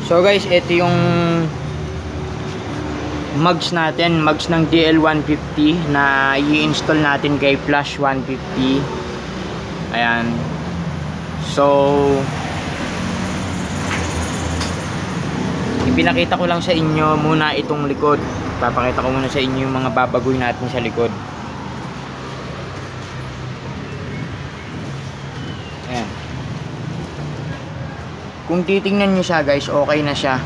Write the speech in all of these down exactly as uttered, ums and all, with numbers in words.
So guys, ito yung mugs natin, mugs ng D L one fifty na i-install natin kay Flash one fifty. Ayan. So ipinakita ko lang sa inyo muna itong likod. Papakita ko muna sa inyo yung mga babagoy natin sa likod. Ayan. Kung titingnan nyo siya guys, okay na siya.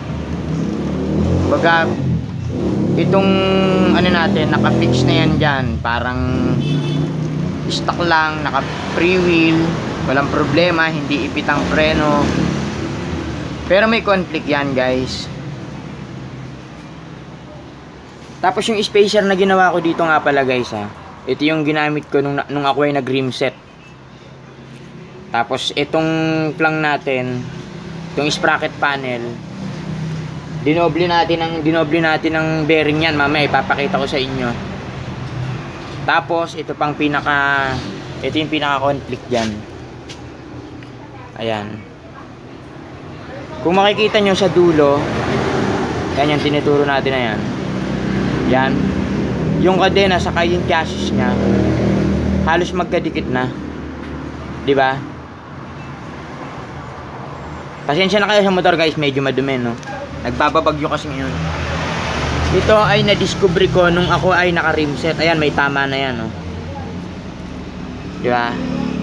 Baga itong ano natin, naka-fix na yan dyan. Parang stock lang, naka free wheel, walang problema, hindi ipitang preno. Pero may conflict yan guys. Tapos yung spacer na ginawa ko dito nga pala guys ha, ito yung ginamit ko nung, nung ako ay nag rim set. Tapos itong plug natin, itong sprocket panel, dinoble natin ng dinoble natin ng bearing yan, mamaya ipapakita ko sa inyo. Tapos ito pang pinaka, ito yung pinaka conflict diyan. Ayan. Kung makikita nyo sa dulo, yan yung tinuturo natin na yan. Yan. Yung kadena saka yung chassis nya halos magkadikit na. 'Di ba? Pasensya na kayo sa motor guys, medyo madumi no. Nagbababagyo kasi ngayon. Ito ay na-discover ko nung ako ay naka-rim set. Ayan, may tama na yan no. 'Di ba?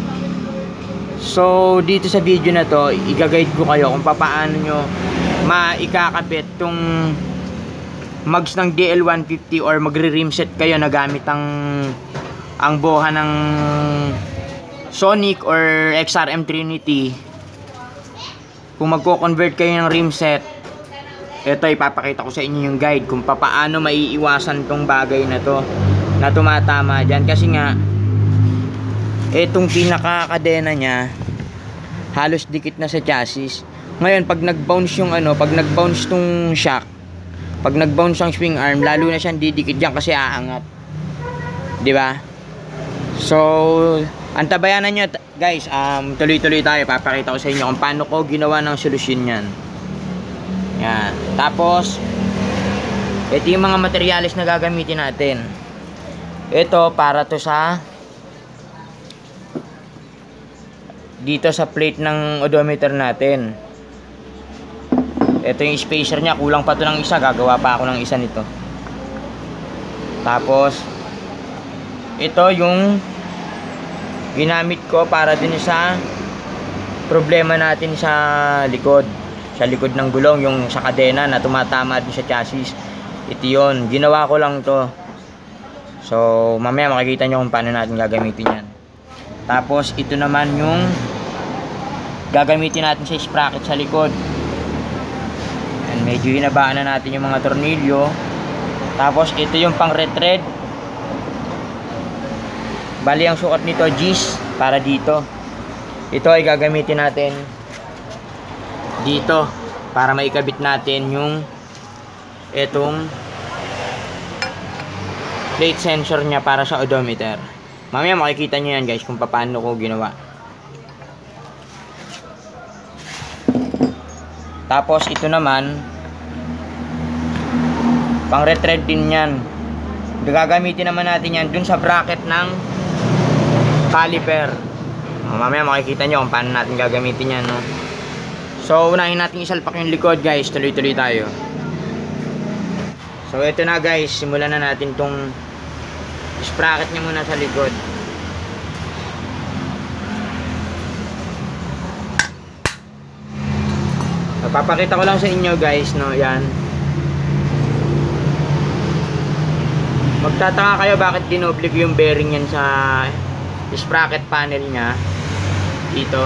So, dito sa video na to, i-guide ko kayo kung paano nyo maikakabit tong mugs ng D L one fifty or magre-rim set kayo na gamit ang ang boha ng Sonic or X R M Trinity. Kung magko-convert kayo ng rim set, ito ipapakita ko sa inyo yung guide kung paano maiiwasan tong bagay na to na tumatama dyan. Kasi nga itong pinaka-kadena nya halos dikit na sa chassis. Ngayon pag nag-bounce yung ano, pag nag-bounce tong shock, pag nag-bounce ang swing arm, lalo na siyang didikit diyan kasi aangat. 'Di ba? So, antabayanan nyo guys, um, tuloy-tuloy tayo. Papakita ko sa inyo kung paano ko ginawa ng solusyon yan. Yan. Tapos ito yung mga materyales na gagamitin natin. Ito para to sa dito sa plate ng odometer natin. Ito yung spacer nya, kulang pa to ng isa, gagawa pa ako ng isa nito. Tapos ito yung ginamit ko para din sa problema natin sa likod, sa likod ng gulong, yung sa kadena na tumatama din sa chassis. Ito yun, ginawa ko lang to. So mamaya makikita nyo kung paano natin gagamitin yan. Tapos ito naman yung gagamitin natin sa sprocket sa likod. And medyo hinabaan na natin yung mga tornilyo. Tapos ito yung pang retread. Bali ang sukat nito G's para dito. Ito ay gagamitin natin dito para maikabit natin yung etong plate sensor nya para sa odometer. Mamaya makikita nyo yan guys kung paano ko ginawa. Tapos ito naman pang retread din yan. Gagamitin naman natin yan dun sa bracket ng caliper. Mamaya makikita nyo kung paano natin gagamitin yan no? So unahin natin isalpak yung likod guys. Tuloy-tuloy tayo. So ito na guys, simulan na natin tong sprocket nya muna sa likod. Papakita ko lang sa inyo guys no, yan. Magtataka kayo bakit dinoble ko yung bearing yan sa sprocket panel nya dito.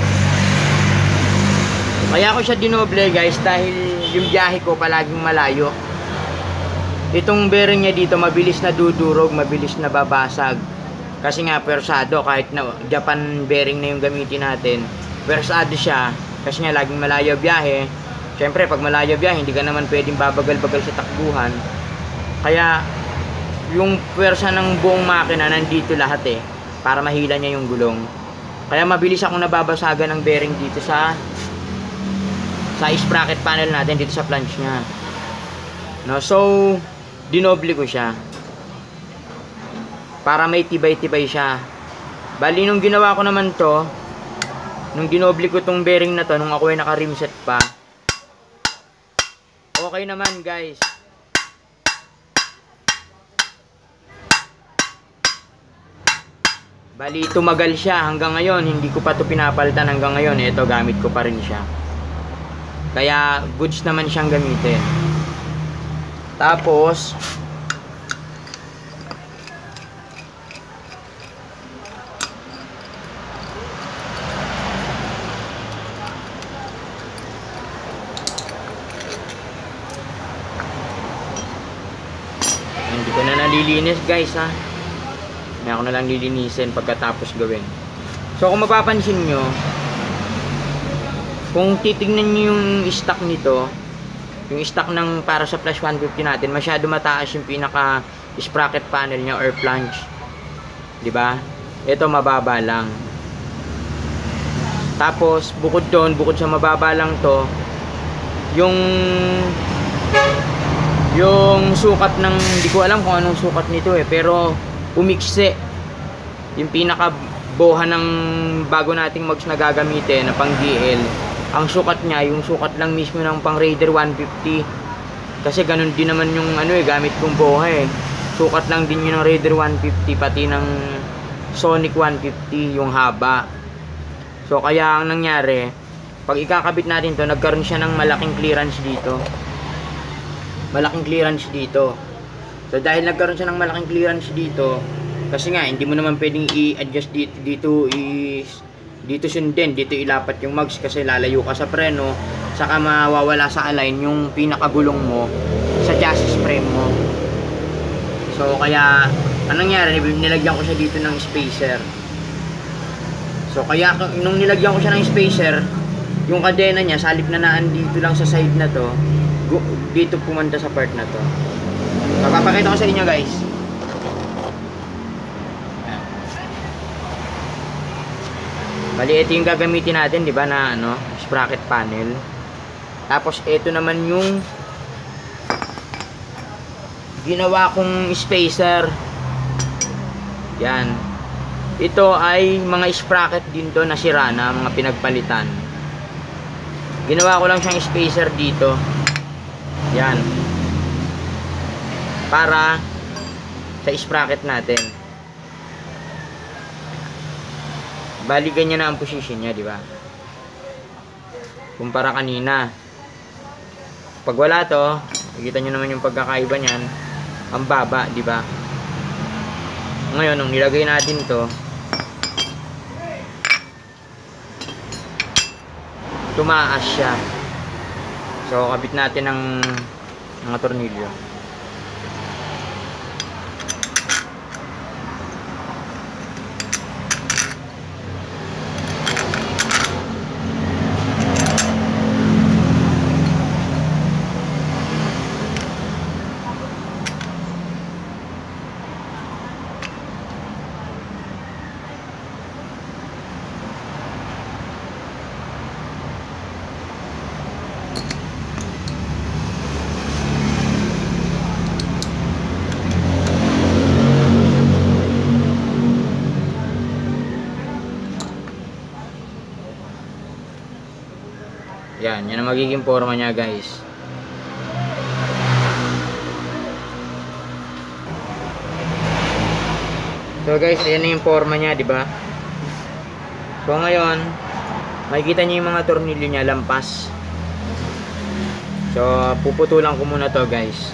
Kaya ko siya dinoble guys dahil yung biyahe ko palaging malayo. Itong bearing nya dito mabilis na dudurog, mabilis na babasag. Kasi nga persado, kahit na Japan bearing na yung gamitin natin, persado siya. Kasi nga laging malayo biyahe. Siyempre pag malayo biyahe hindi ka naman pwedeng babagal-bagal sa takbuhan. Kaya yung pwersa ng buong makina nandito lahat eh, para mahila niya yung gulong. Kaya mabilis akong nababasagan ng bearing dito sa sa sprocket panel natin dito sa flange nya. No, so dinoble ko siya para may tibay-tibay siya. Bali nung ginawa ko naman to, nung dinoble ko tong bearing na to, nung ako ay naka rim set pa, okay naman guys. Bali tumagal siya hanggang ngayon, hindi ko pa to pinapalitan hanggang ngayon. Ito, gamit ko pa rin siya. Kaya goods naman siyang gamitin. Tapos hindi ko na nalilinis guys ha. May ako na lang lilinisin pagkatapos gawin. So kung mapapansin nyo, kung titignan nyo yung stock nito, yung stock ng para sa Flash one fifty natin, masyado mataas yung pinaka sprocket panel nya or flange, di ba? Ito mababa lang. Tapos bukod doon, bukod sa mababa lang to, yung yung sukat ng, hindi ko alam kung anong sukat nito eh, pero umikse yung pinaka boha ng bago nating mugs na gagamitin na pang D L. Ang sukat niya, yung sukat lang mismo ng pang Raider one fifty. Kasi ganun din naman yung ano eh, gamit kong boha eh. Sukat lang din yun ng Raider one fifty, pati ng Sonic one fifty, yung haba. So kaya ang nangyari, pag ikakabit natin to, nagkaroon siya ng malaking clearance dito. Malaking clearance dito. So dahil nagkaroon siya ng malaking clearance dito, kasi nga hindi mo naman pwedeng i-adjust dito, dito i dito sundin, dito ilapat yung mugs kasi lalayo ka sa preno, saka mawawala sa align yung pinakagulong mo sa chassis frame mo. So kaya anong nangyari, nilagyan ko siya dito ng spacer. So kaya nung nilagyan ko siya ng spacer, yung kadena niya sa halip na naan dito lang sa side na to, dito pumunta sa part na to. Papapakita ko sa inyo guys. Bali ito yung gagamitin natin, di ba, na ano, sprocket panel. Tapos ito naman yung ginawa kong spacer. Yan. Ito ay mga sprocket din to na sira na, mga pinagpalitan. Ginawa ko lang siyang spacer dito. Yan. Para sa sprocket natin. Bali ganyan na ang position niya, di ba? Kumpara kanina. Pag wala to, nakikita niyo naman yung pagkakaiba niyan. Ang baba, di ba? Ngayon, nung nilagay natin to, tumaas siya. So, kabit natin ng mga tornilyo. Yan, yan ang magiging forma niya guys. So guys, ayan na yung forma niya, di ba? So ngayon, makikita niyo yung mga tornilyo niya, lampas. So puputulan ko muna to guys.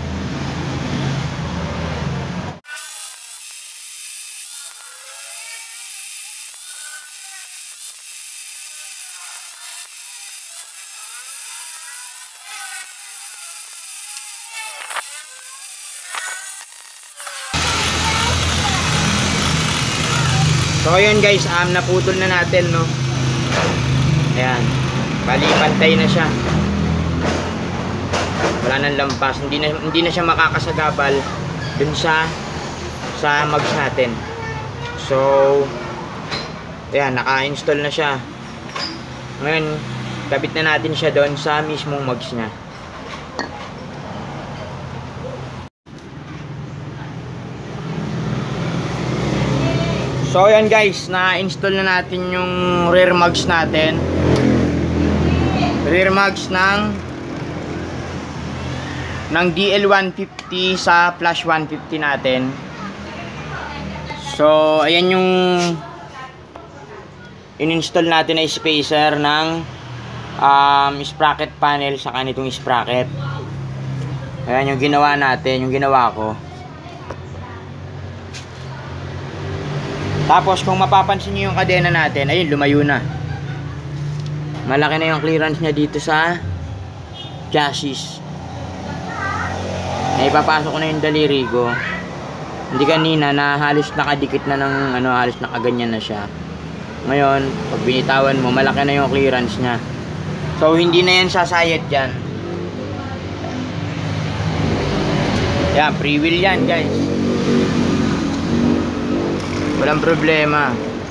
So ayun guys, um, naputol na natin, no. Ayan. Bali pantay na siya. Wala nang lampas, hindi na hindi na siya makakasagabal dun sa sa mugs natin. So ayan, naka-install na siya. Ngayon, Ikabit na natin siya doon sa mismong mugs niya. So ayan guys, na-install na natin yung rear mugs natin. Rear mugs ng ng D L one fifty sa Flash one fifty natin. So ayan yung in-install natin na spacer ng um, sprocket panel sa kanitong sprocket. Ayan yung ginawa natin, yung ginawa ko. Tapos kung mapapansin niyo yung kadena natin, ayun, lumayo na. Malaki na yung clearance niya dito sa chassis. Naipapasok ko na yung daliri ko. Hindi kanina na halos nakadikit na ng ano, halos nakaganyan na siya. Ngayon, pag binitawan mo, malaki na yung clearance niya. So hindi na yan sasayad yan. Yan, free wheel yan guys. Walang problema.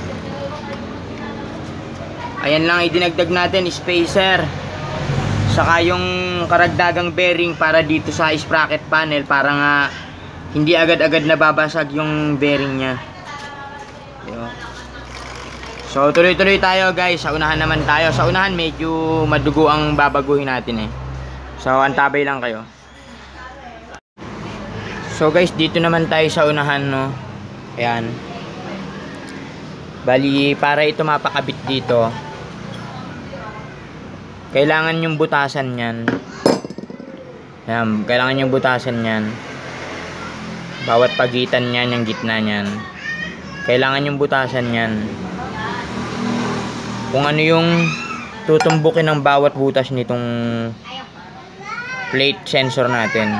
Ayan lang idinagdag natin, spacer. Saka yung karagdagang bearing para dito sa sprocket panel para nga hindi agad-agad nababasag yung bearing nya. Diba? So tuloy-tuloy tayo guys. Sa unahan naman tayo. Sa unahan medyo madugo ang babaguhin natin eh. So antabay lang kayo. So guys, dito naman tayo sa unahan, no. Ayan. Bali, para ito mapakabit dito, kailangan yung butasan yan. Ayan, kailangan yung butasan yan. Bawat pagitan yan, yung gitna yan. Kailangan yung butasan yan. Kung ano yung tutumbukin ng bawat butas nitong plate sensor natin.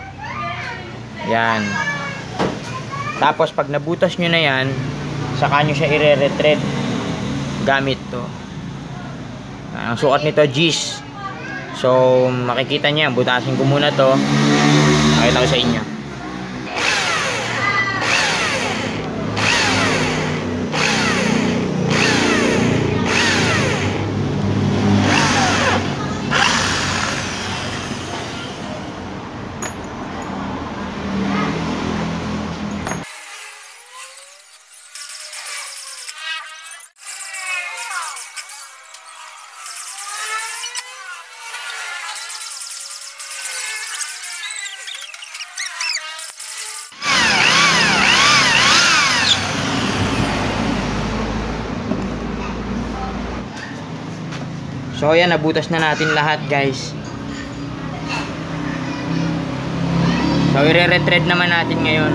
Yan. Tapos pag nabutas nyo na yan, saka nyo siya i-retread gamit to. Ang sukat nito G's. So makikita nyo yan. Butasin ko muna to. Nakita ko sa inyo. So ayan, nabutas na natin lahat guys. So i-retread naman natin ngayon.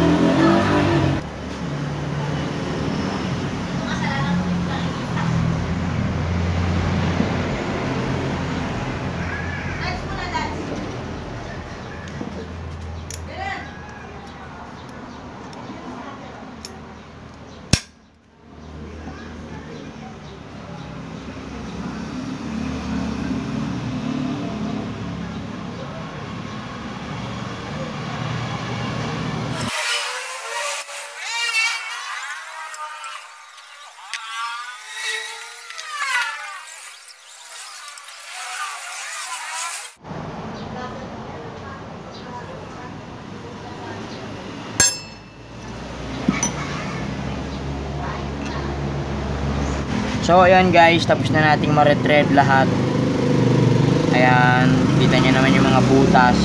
So ayan guys, tapos na nating ma-retread lahat. Ayan, kita nyo naman yung mga butas.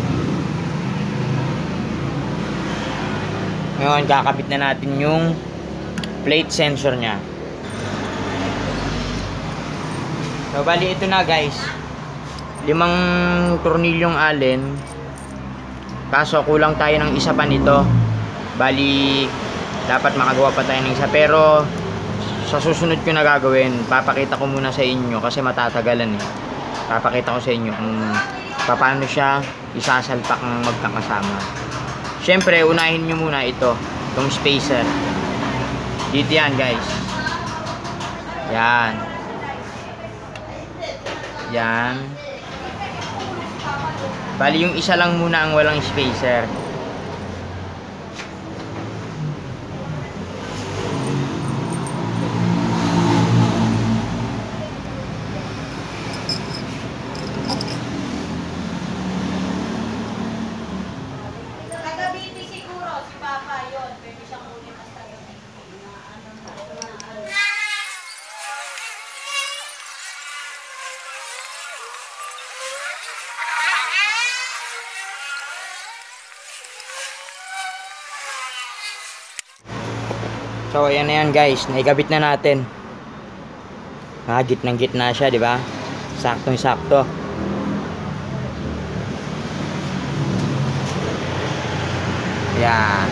Ngayon kakabit na natin yung plate sensor nya. So bali ito na guys, limang tornilyong allen. Kaso kulang tayo ng isa pa nito. Bali dapat makagawa pa tayo ng isa, pero sa susunod ko na gagawin, papakita ko muna sa inyo kasi matatagalan eh. Papakita ko sa inyo kung paano siya isasalpak ng magkakasama. Syempre, unahin nyo muna ito, itong spacer. Dito yan guys. Yan. Yan. Bali yung isa lang muna ang walang spacer. So ayan na yan guys, naikabit na natin. Ah, gitnang gitna siya, di ba? Saktong sakto. Yan.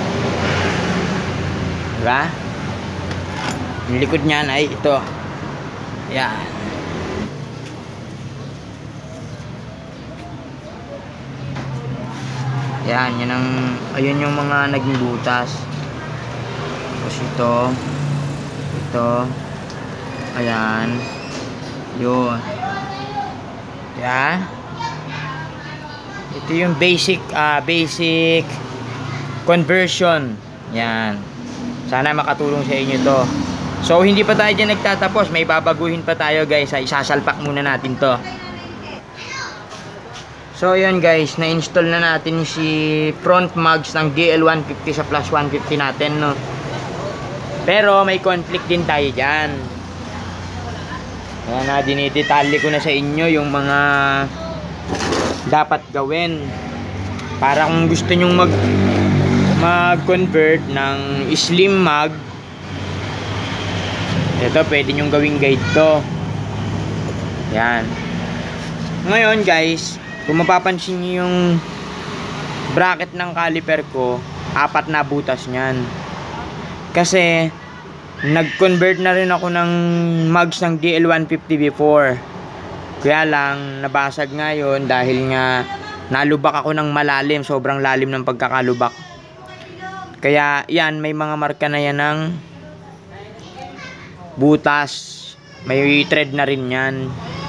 Di ba? Yung likod niyan ay ito. Yan. Yan, yun ang, ayun yung mga naging butas. Tapos ito. Ito. Ayan. Yun. Yan. Ito yung basic, ah, uh, basic conversion. Yan. Sana makatulong sa inyo to. So, hindi pa tayo dyan nagtatapos. May babaguhin pa tayo guys. Ay, isasalpak muna natin to. So, yun guys. Na-install na natin si front mags ng D L one fifty sa plus one fifty natin, no? Pero, may conflict din tayo dyan. Kaya na, dinidetalye ko na sa inyo yung mga dapat gawin. Para kung gusto nyong mag mag-convert ng slim mag, ito pwede nyong gawing guide to. Yan. Ngayon guys, kung mapapansin nyo yung bracket ng caliper ko, apat na butas nyan. Kasi nag-convert na rin ako ng mags ng D L one fifty before. Kaya lang nabasag ngayon dahil nga nalubak ako ng malalim, sobrang lalim ng pagkakalubak. Kaya yan, may mga marka na yan ng butas. May thread na rin yan.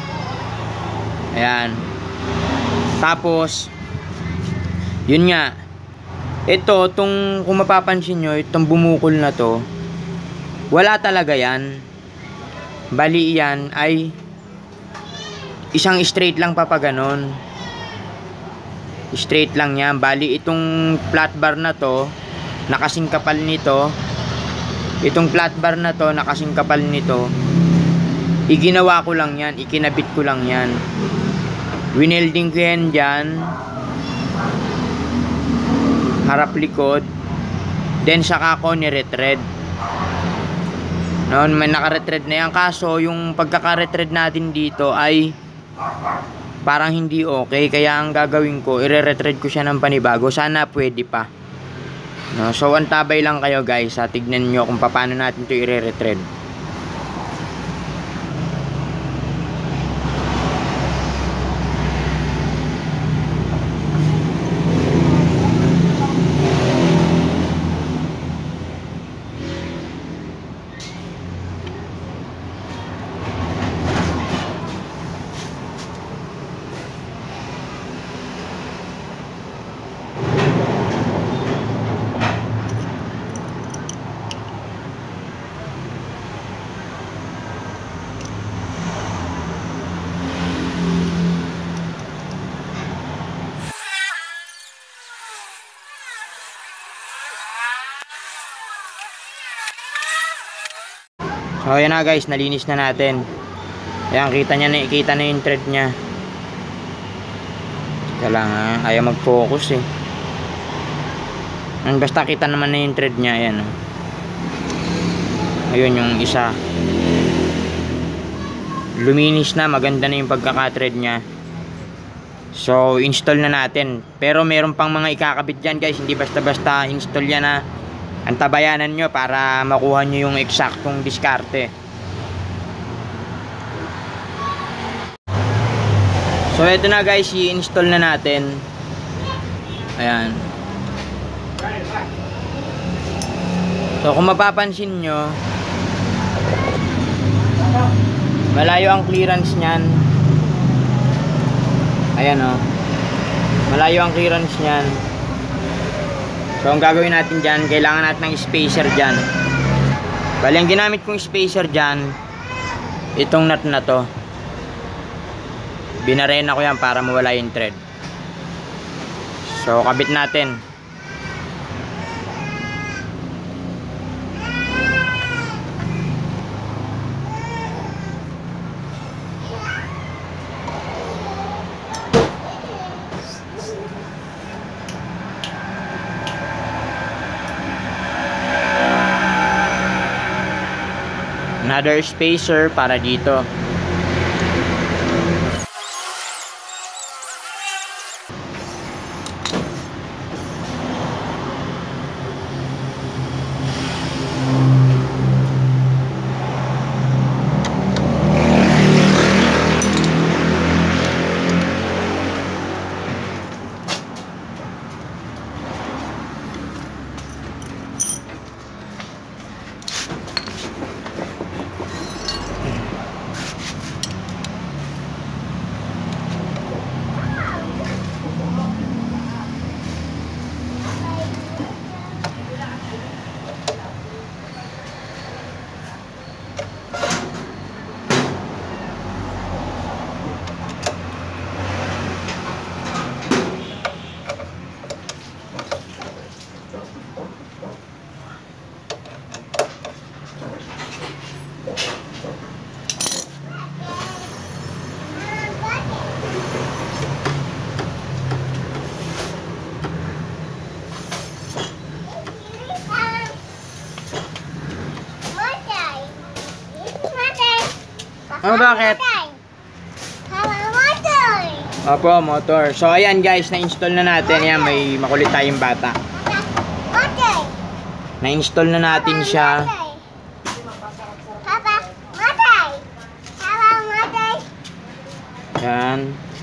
Ayan. Tapos yun nga, ito, tong, kung mapapansin nyo, itong bumukol na to, wala talaga yan. Bali yan ay isang straight lang papaganon. Straight lang yan. Bali itong flat bar na to, nakasing kapal nito. Itong flat bar na to, nakasing kapal nito. Iginawa ko lang yan, ikinabit ko lang yan. Winelding ko yan dyan, harap likod. Then saka ko ni-retread. Noon may naka-retread na yan. Kaso yung pagkaka-retread natin dito ay parang hindi okay. Kaya ang gagawin ko, ire-retread ko siya ng panibago. Sana pwede pa. No, so antabay lang kayo guys. Ha? Tignan nyo kung paano natin ito ire-retread. So ayan na guys, nalinis na natin. Ayan, kita niya na, kita na yung thread niya. Teka lang ha, ayaw mag-focus eh. Ayan, basta kita naman na yung thread niya. Ayan. Ayun yung isa. Luminis na, maganda na yung pagkaka-thread niya. So install na natin. Pero meron pang mga ikakabit dyan guys. Hindi basta-basta install yan na. Antabayanan nyo para makuha nyo yung eksaktong diskarte. So ito na guys, i-install na natin. Ayan. So kung mapapansin nyo, malayo ang clearance nyan. Ayan o, malayo ang clearance nyan. So ang gagawin natin dyan, kailangan natin ng spacer dyan. Bali ang ginamit kong spacer dyan, itong nut na to. Binarena ko yan para mawala yung thread. So kabit natin. Another spacer para dito. Oh, bakit? Opo, motor. So, ayan guys, na-install na natin. Ayan, may makulit tayong bata. Na-install na natin siya. Ayan.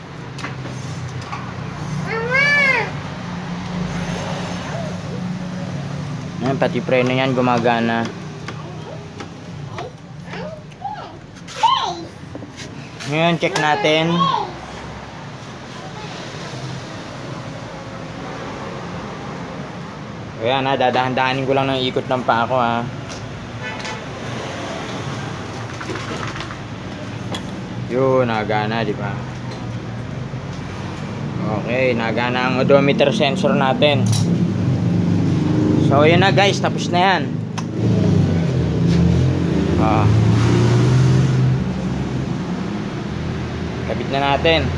Ayan, pati preno yan, gumagana. Ngayon, check natin. Ayan ha, dadahan-dahanin ko lang ng ikot ng paa ko ha. Yun, nagana, di ba? Okay, nagana ang odometer sensor natin. So, yun na guys, tapos na yan. Ah. Kabit na natin.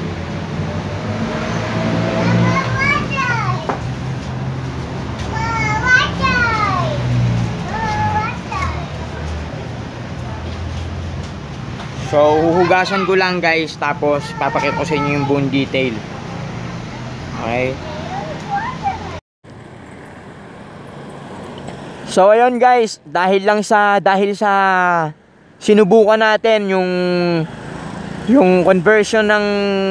So, huhugasan ko lang guys, tapos papakita ko sa inyo yung buong detail. Okay? So, ayun guys, dahil lang sa dahil sa sinubukan natin yung yung conversion ng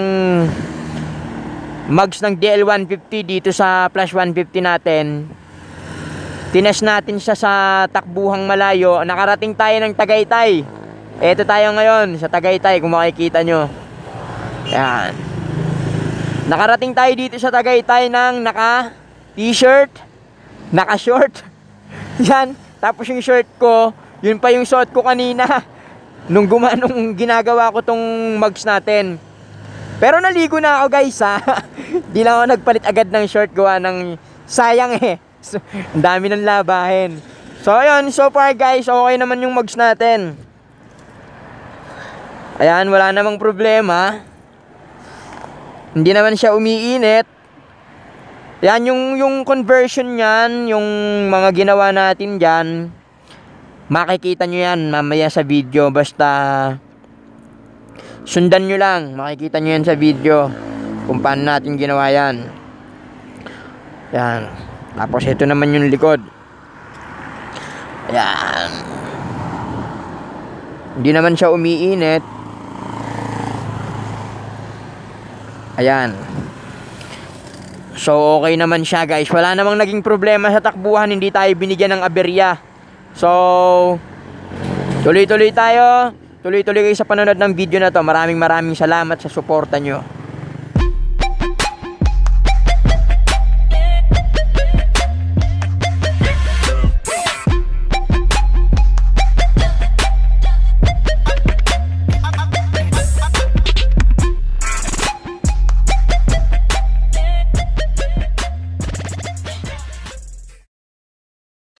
mugs ng D L one fifty dito sa Plus one fifty natin. Tinest natin siya sa takbuhang malayo. Nakarating tayo ng Tagaytay. Eto tayo ngayon sa Tagaytay, kung makikita nyo. Yan. Nakarating tayo dito sa Tagaytay ng naka t-shirt, naka short. Yan. Tapos yung shirt ko, yun pa yung suot ko kanina nung gumanong ginagawa ko tong mugs natin. Pero naligo na ako guys ha. Di lang ako nagpalit agad ng short, gawa ng sayang eh. So, ang dami ng labahin. So ayun, so far guys, okay naman yung mugs natin. Ayan, wala namang problema. Hindi naman siya umiinit. Yan yung yung conversion niyan, yung mga ginawa natin diyan. Makikita nyo yan mamaya sa video. Basta sundan nyo lang. Makikita nyo yan sa video kung paano natin ginawa yan. Yan. Tapos ito naman yung likod. Ayan. Hindi naman siya umiinit. Ayan. So okay naman siya guys. Wala namang naging problema sa takbuhan. Hindi tayo binigyan ng aberya. So tuloy-tuloy tayo. Tuloy-tuloy kayo sa panonood ng video na to. Maraming maraming salamat sa suporta nyo.